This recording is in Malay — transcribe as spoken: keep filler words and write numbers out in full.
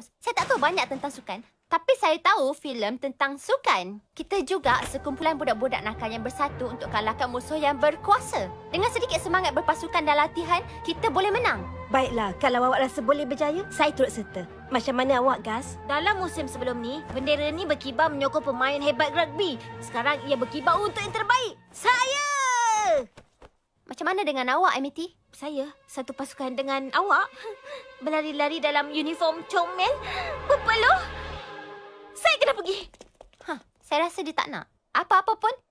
bagus. Saya tak tahu banyak tentang sukan. Tapi saya tahu filem tentang sukan. Kita juga sekumpulan budak-budak nakal yang bersatu untuk kalahkan musuh yang berkuasa. Dengan sedikit semangat berpasukan dan latihan, kita boleh menang. Baiklah, kalau awak rasa boleh berjaya, saya turut serta. Macam mana awak, Gas? Dalam musim sebelum ni, bendera ni berkibar menyokong pemain hebat rugby. Sekarang ia berkibar untuk yang terbaik. Saya! Macam mana dengan awak, Amity? Saya satu pasukan dengan awak. Berlari-lari dalam uniform comel. Berpeluh. Saya kena pergi. Hah, saya rasa dia tak nak. Apa-apa pun,